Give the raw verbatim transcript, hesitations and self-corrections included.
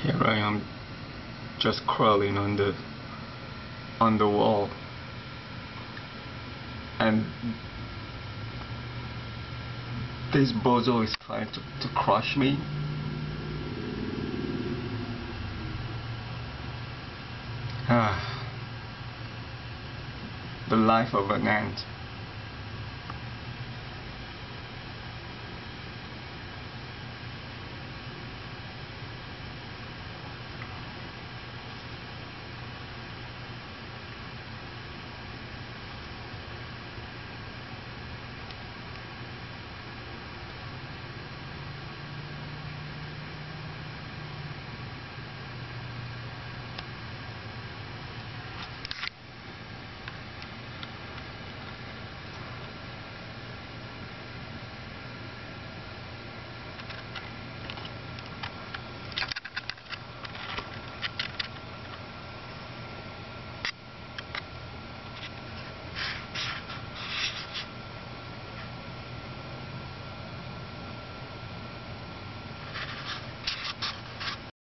Here I am, just crawling on the on the wall, and this bozo is trying to, to crush me. Ah, the life of an ant.